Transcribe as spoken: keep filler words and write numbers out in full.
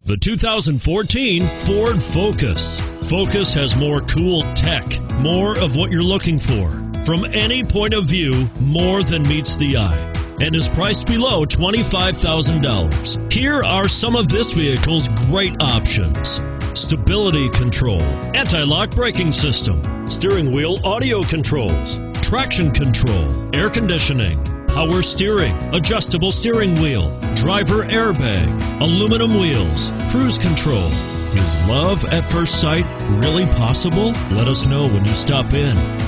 The two thousand fourteen Ford Focus. Focus has more cool tech, more of what you're looking for. From any point of view, more than meets the eye, and is priced below twenty-five thousand dollars. Here are some of this vehicle's great options: stability control, anti-lock braking system, steering wheel audio controls, traction control, air conditioning, power steering, adjustable steering wheel, driver airbag, aluminum wheels, cruise control. Is love at first sight really possible? Let us know when you stop in.